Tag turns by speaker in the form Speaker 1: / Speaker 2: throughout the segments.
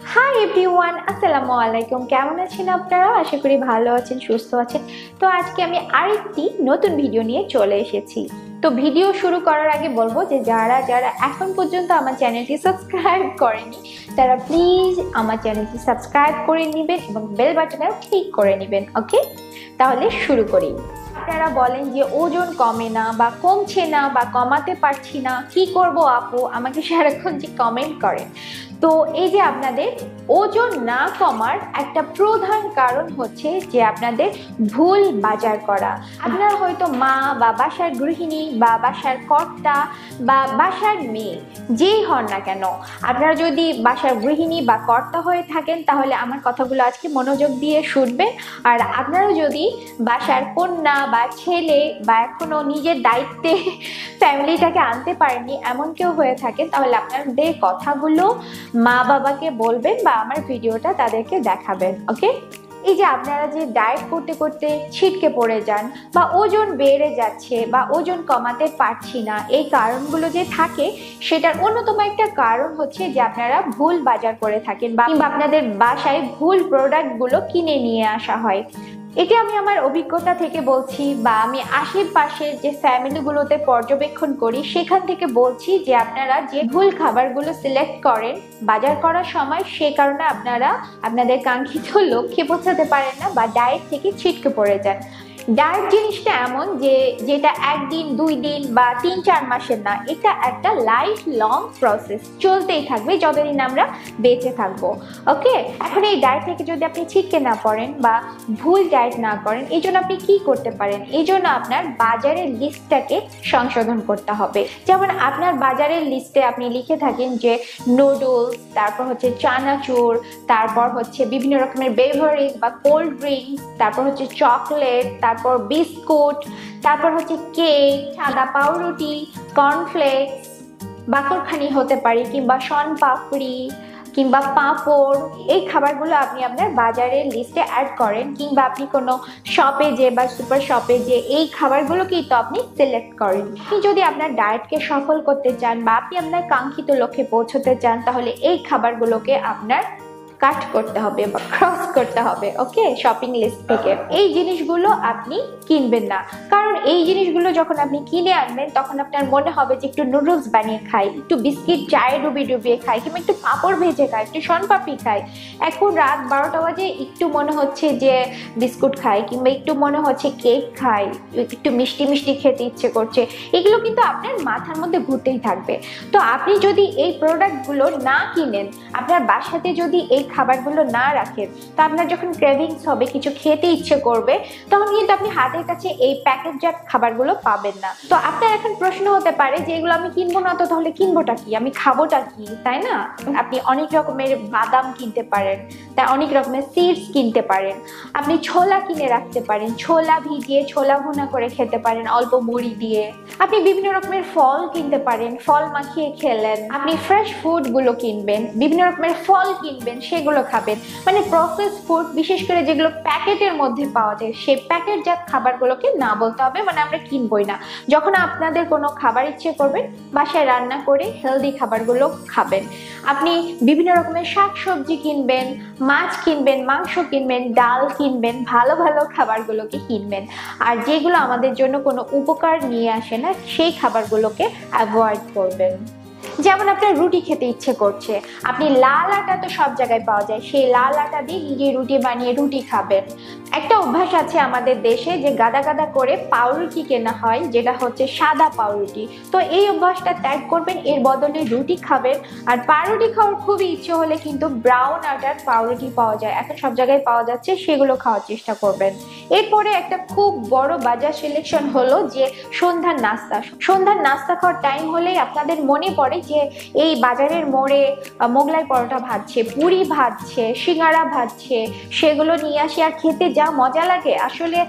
Speaker 1: Hi everyone, আসসালামু আলাইকুম। কেমন আছেন আপনারা? আশা করি ভালো আছেন, সুস্থ আছেন। তো আজকে আমি আরেকটি নতুন ভিডিও নিয়ে চলে এসেছি। তো ভিডিও শুরু করার আগে বলবো যে যারা যারা এখন পর্যন্ত আমার চ্যানেলটি সাবস্ক্রাইব করেনি তারা প্লিজ আমার চ্যানেলটি সাবস্ক্রাইব করে নেবেন এবং বেল বাটনেও ক্লিক করে নেবেন। ওকে, তাহলে শুরু করি। আপনারা বলেন যে ওজন কমে না বা কমছে না বা কমাতে পারছি না, কি করব আপু, আমাকে সারাক্ষণ যে কমেন্ট করেন। তো এই যে আপনাদের ওজন না কমার একটা প্রধান কারণ হচ্ছে যে আপনাদের ভুল বাজার করা। আপনারা হয়তো মা বা বাসার গৃহিণী বা বাসার কর্তা বা বাসার মেয়ে যেই হন না কেন, আপনারা যদি বাসার গৃহিণী বা কর্তা হয়ে থাকেন তাহলে আমার কথাগুলো আজকে মনোযোগ দিয়ে শুনবেন। আর আপনারা যদি বাসার কন্যা বা ছেলে বা এখনো নিজের দায়িত্বে ফ্যামিলিটাকে আনতে পারেননি এমন কেউ হয়ে থাকে তাহলে আপনাদের কথাগুলো মা বাবাকে বলবেন বা আমার ভিডিওটা তাদেরকে দেখাবেন। ওকে, এই যে আপনারা যে ডায়েট করতে করতে ছিটকে পড়ে যান বা ওজন বেড়ে যাচ্ছে বা ওজন কমাতে পারছি না, এই কারণগুলো যে থাকে সেটার অন্যতম একটা কারণ হচ্ছে যে আপনারা ভুল বাজার করে থাকেন বা আপনাদের বাসায় ভুল প্রোডাক্টগুলো কিনে নিয়ে আসা হয়। এটা আমি আমার অভিজ্ঞতা থেকে বলছি বা আমি আশেপাশের যে ফ্যামিলিগুলোতে পর্যবেক্ষণ করি সেখান থেকে বলছি যে আপনারা যে ভুল খাবারগুলো সিলেক্ট করেন বাজার করার সময়, সে কারণে আপনারা আপনাদের কাঙ্ক্ষিত লক্ষ্যে পৌঁছাতে পারেন না বা ডায়েট থেকে ছিটকে পড়ে যান। ডায়েট জিনিসটা এমন যে যেটা একদিন দুই দিন বা 3-4 মাসের না, এটা একটা লাইফ লং প্রসেস, চলতেই থাকবে যতদিন আমরা বেঁচে থাকবো। ওকে, এখন এই ডায়েট থেকে যদি আপনি ছিটকে না পড়েন বা ভুল ডায়েট না করেন, এই জন্য আপনি কি করতে পারেন? এই জন্য আপনার বাজারের লিস্টটাকে সংশোধন করতে হবে। যেমন আপনার বাজারের লিস্টে আপনি লিখে থাকেন যে নুডলস, তারপর হচ্ছে চানাচুর, তারপর হচ্ছে বিভিন্ন রকমের বেভারেজ বা কোল্ড ড্রিঙ্কস, তারপর হচ্ছে চকলেট, তারপর বিস্কুট, তারপর হচ্ছে কেক, সাদা পাউরুটি, কর্নফ্লেক্স, বাকরখানি হতে পারে কিংবা শনপাপড়ি কিংবা পাঁপড়। এই খাবারগুলো আপনি আপনার বাজারের লিস্টে অ্যাড করেন কিংবা আপনি কোনো শপে যে বা সুপার শপে যে এই খাবারগুলোকেই তো আপনি সিলেক্ট করেন। আপনি যদি আপনার ডায়েটকে সফল করতে চান বা আপনি আপনার কাঙ্ক্ষিত লক্ষ্যে পৌঁছতে চান তাহলে এই খাবারগুলোকে আপনার কাট করতে হবে বা ক্রস করতে হবে। ওকে, শপিং লিস্ট থেকে এই জিনিসগুলো আপনি কিনবেন না, কারণ এই জিনিসগুলো যখন আপনি কিনে আনবেন তখন আপনার মনে হবে যে একটু নুডলস বানিয়ে খাই, একটু বিস্কিট চায়ে ডুবিয়ে ডুবিয়ে খাই কিংবা একটু পাঁপড় ভেজে খাই, একটু শনপাপড়ি খাই। এখন রাত 12টা বাজে, একটু মনে হচ্ছে যে বিস্কুট খাই কিংবা একটু মনে হচ্ছে কেক খাই, একটু মিষ্টি মিষ্টি খেতে ইচ্ছে করছে। এগুলো কিন্তু আপনার মাথার মধ্যে ঘুরতেই থাকবে। তো আপনি যদি এই প্রোডাক্টগুলো না কিনেন, আপনার বাসাতে যদি এই খাবারগুলো না রাখেন, তো আপনার যখন ক্রেভিংস হবে, কিছু খেতে ইচ্ছে করবে, তখন কিন্তু আপনি হাতের কাছে এই প্যাকেটজাত খাবারগুলো পাবেন না। তো আপনার এখন প্রশ্ন হতে পারে যে এগুলো আমি কিনবো না, তো তাহলে কিনবোটা কি, আমি খাবোটা কি, তাই না? আপনি অনেক রকমের বাদাম কিনতে পারেন, তাই অনেক রকমের সিডস কিনতে পারেন, আপনি ছোলা কিনে রাখতে পারেন, ছোলা ভিজিয়ে ছোলা ভুনা করে খেতে পারেন অল্প মুড়ি দিয়ে। আপনি বিভিন্ন রকমের ফল কিনতে পারেন, ফল মাখিয়ে খেলেন। আপনি ফ্রেশ ফুড গুলো কিনবেন, বিভিন্ন রকমের ফল কিনবেন, সেগুলো খাবেন। মানে প্রসেস ফুড, বিশেষ করে যেগুলো প্যাকেটের মধ্যে পাওয়া যায় সেই প্যাকেটজাত খাবারগুলোকে না বলতে হবে, মানে আমরা কিনবই না। যখন আপনাদের কোনো খাবার ইচ্ছে করবেন বাসায় রান্না করে হেলদি খাবারগুলো খাবেন। আপনি বিভিন্ন রকমের শাকসবজি কিনবেন, মাছ কিনবেন, মাংস কিনবেন, ডাল কিনবেন, ভালো ভালো খাবারগুলোকে কিনবেন। আর যেগুলো আমাদের জন্য কোনো উপকার নিয়ে আসে না সেই খাবারগুলোকে অ্যাভয়েড করবেন। যেমন আপনার রুটি খেতে ইচ্ছে করছে, আপনি লাল আটা তো সব জায়গায় পাওয়া যায়, সেই লাল আটা দিয়ে নিজে রুটি বানিয়ে রুটি খাবেন। একটা অভ্যাস আছে আমাদের দেশে যে গাদা গাদা করে পাউরুটি কেনা হয়, যেটা হচ্ছে সাদা পাউরুটি। তো এই অভ্যাসটা ত্যাগ করবেন, এর বদলে রুটি খাবেন। আর পাউরুটি খাওয়ার খুবই ইচ্ছে হলে কিন্তু ব্রাউন আটার পাউরুটি পাওয়া যায়, এখন সব জায়গায় পাওয়া যাচ্ছে, সেগুলো খাওয়ার চেষ্টা করবেন। এরপরে একটা খুব বড় বাজার সিলেকশন হলো যে সন্ধ্যার নাস্তা। সন্ধ্যার নাস্তা খাওয়ার টাইম হলেই আপনাদের মনে পড়ে যে এই বাজারের মোড়ে মোগলাই পরোটা ভাজছে, পুরি ভাজছে, সিঙ্গারা ভাজছে, সেগুলো নিয়ে আসি আর খেতে যা মজা লাগে। আসলে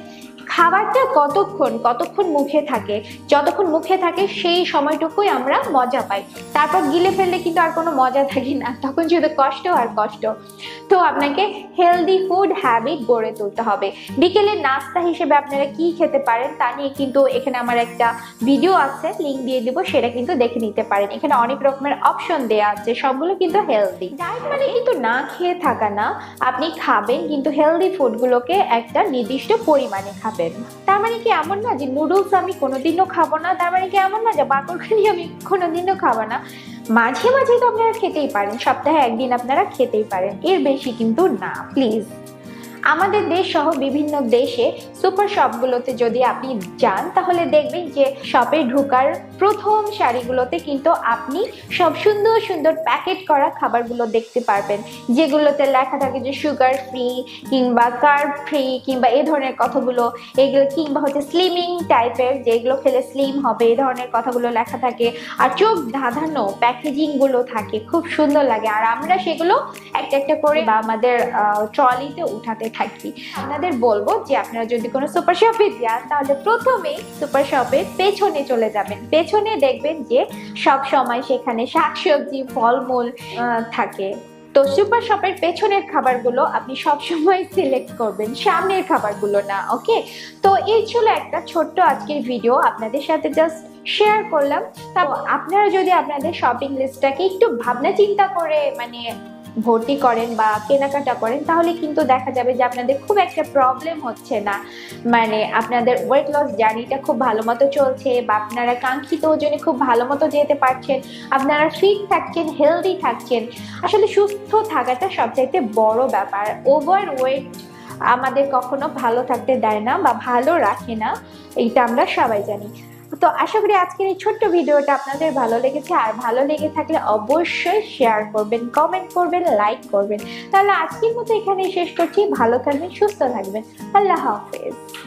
Speaker 1: খাবারটা কতক্ষণ মুখে থাকে, যতক্ষণ মুখে থাকে সেই সময়টুকুই আমরা মজা পাই, তারপর গিলে ফেললে কিন্তু আর কোনো মজা থাকে না, তখন শুধু কষ্ট আর কষ্ট। তো আপনাকে হেলদি ফুড হ্যাবিট গড়ে তুলতে হবে। বিকেলের নাস্তা হিসেবে আপনারা কি খেতে পারেন তা নিয়ে কিন্তু এখানে আমার একটা ভিডিও আছে, লিঙ্ক দিয়ে দিব, সেটা কিন্তু দেখে নিতে পারেন। এখানে অনেক রকমের অপশন দেওয়া আছে, সবগুলো কিন্তু হেলদি। ডায়েট মানে কিন্তু না খেয়ে থাকা না, আপনি খাবেন কিন্তু হেলদি ফুডগুলোকে একটা নির্দিষ্ট পরিমাণে খাবেন। তার মানে কি এমন না যে নুডলস আমি কোনোদিনও খাবো না, তার মানে কি এমন না যে বাকরখানি আমি কোনোদিনও খাবো না। মাঝে মাঝে তো আপনারা খেতেই পারেন, সপ্তাহে একদিন আপনারা খেতেই পারেন, এর বেশি কিন্তু না প্লিজ। আমাদের দেশ সহ বিভিন্ন দেশে সুপার শপগুলোতে যদি আপনি যান তাহলে দেখবেন যে শপে ঢোকার প্রথম সারিগুলোতে কিন্তু আপনি সব সুন্দর সুন্দর প্যাকেট করা খাবারগুলো দেখতে পারবেন, যেগুলোতে লেখা থাকে যে সুগার ফ্রি কিংবা কার্ব ফ্রি কিংবা এই ধরনের কথাগুলো, এগুলো কিংবা হচ্ছে স্লিমিং টাইপের, যেগুলো খেলে স্লিম হবে, এই ধরনের কথাগুলো লেখা থাকে। আর চোখ ধাঁধানো প্যাকেজিংগুলো থাকে, খুব সুন্দর লাগে। আর আমরা সেগুলো একটা একটা করে বা আমাদের ট্রলিতে উঠাতে থাকি। আপনাদের বলবো যে আপনারা যদি কোনো সুপার শপে যান তাহলে প্রথমেই সুপার শপের পেছনে চলে যাবেন। পেছনে দেখবেন যে সব সময় সেখানে শাকসবজি ফলমূল থাকে। তো সুপার শপের পেছনের খাবারগুলো আপনি সব সময় সিলেক্ট করবেন, সামনের খাবারগুলো না। ওকে, তো এই ছিল একটা ছোট্ট আজকের ভিডিও, আপনাদের সাথে জাস্ট শেয়ার করলাম। তা আপনারা যদি আপনাদের শপিং লিস্টটাকে একটু ভাবনা চিন্তা করে মানে ভর্তি করেন বা কেনাকাটা করেন তাহলে কিন্তু দেখা যাবে যে আপনাদের খুব একটা প্রবলেম হচ্ছে না, মানে আপনাদের ওয়েট লস জার্নিটা খুব ভালো মতো চলছে বা আপনারা কাঙ্ক্ষিত ওজনে খুব ভালো মতো যেতে পারছেন, আপনারা ফিট থাকছেন, হেলদি থাকছেন। আসলে সুস্থ থাকাটা সবচাইতে বড় ব্যাপার। ওভার ওয়েট আমাদের কখনো ভালো থাকতে দেয় না বা ভালো রাখে না, এইটা আমরা সবাই জানি। তো আশা করি আজকের এই ছোট্ট ভিডিওটা আপনাদের ভালো লেগেছে, আর ভালো লেগে থাকলে অবশ্যই শেয়ার করবেন, কমেন্ট করবেন, লাইক করবেন। তাহলে আজকের মতো এখানেই শেষ করছি। ভালো থাকবেন, সুস্থ থাকবেন, আল্লাহ হাফেজ।